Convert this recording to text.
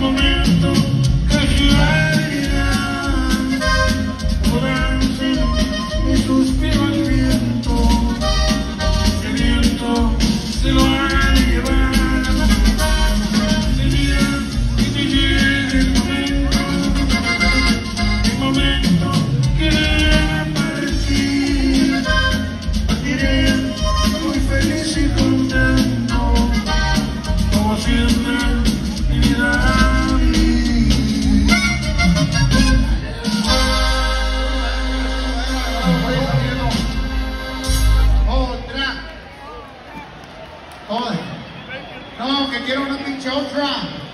momento que giraría, podrán ser mi suspiro al viento, que el viento se lo ha de llevar. Sería que te llegue el momento que deba partir. Partiré muy feliz y contento, como siempre mi vida. Otra. No, que quiero una pinche otra.